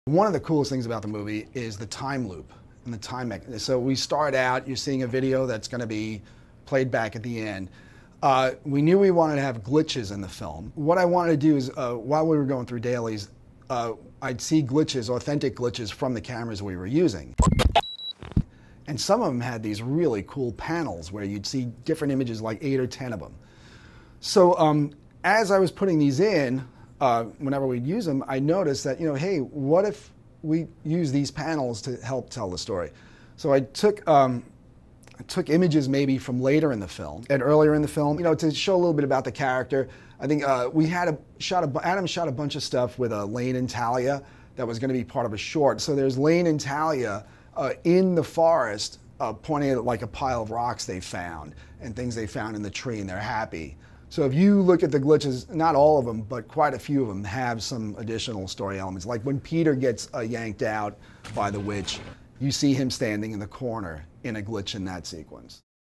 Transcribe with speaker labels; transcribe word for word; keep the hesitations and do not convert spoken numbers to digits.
Speaker 1: One of the coolest things about the movie is the time loop and the time mechanism. So we start out, you're seeing a video that's going to be played back at the end. Uh, we knew we wanted to have glitches in the film. What I wanted to do is, uh, while we were going through dailies, uh, I'd see glitches, authentic glitches from the cameras we were using. And some of them had these really cool panels where you'd see different images, like eight or ten of them. So um, as I was putting these in, Uh, whenever we'd use them, I noticed that, you know, hey, what if we use these panels to help tell the story? So I took, um, I took images maybe from later in the film and earlier in the film, you know, to show a little bit about the character. I think uh, we had a shot, a, Adam shot a bunch of stuff with uh, Lane and Talia that was going to be part of a short. So there's Lane and Talia uh, in the forest uh, pointing at like a pile of rocks they found and things they found in the tree, and they're happy. So if you look at the glitches, not all of them, but quite a few of them have some additional story elements. Like when Peter gets uh, yanked out by the witch, you see him standing in the corner in a glitch in that sequence.